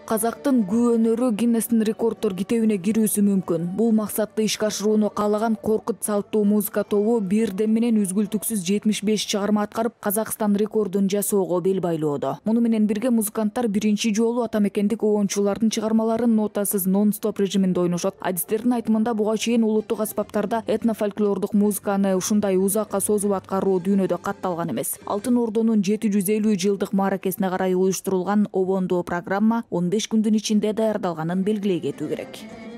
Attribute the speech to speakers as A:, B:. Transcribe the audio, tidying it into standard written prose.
A: Казактын күү өнөрү Гиннестин рекорддор китебине кирүүсү мүмкүн. Бул максатты ишке ашырууну каалаган Коркут салттуу музыка тобу бир дем менен үзгүлтүксүз 75 чыгарма аткарып, Казакстан рекордун жасоого бел байлоодо. Муну менен бирге музыканттар биринчи жолу атамекендик обончулардын чыгармаларын нотасыз нон-стоп режиминде ойношот. Адистердин айтымында буга чейин улуттук аспаптарда этнофольклордук музыканы ушундай узакка созуп аткаруу дүйнөдө катталган эмес. Алтын Ордонун 750 жылдык мааракесине карай уюштурулган обондоо программа 15 күндүн ичинде даярдалганын белгилей кетүү керек.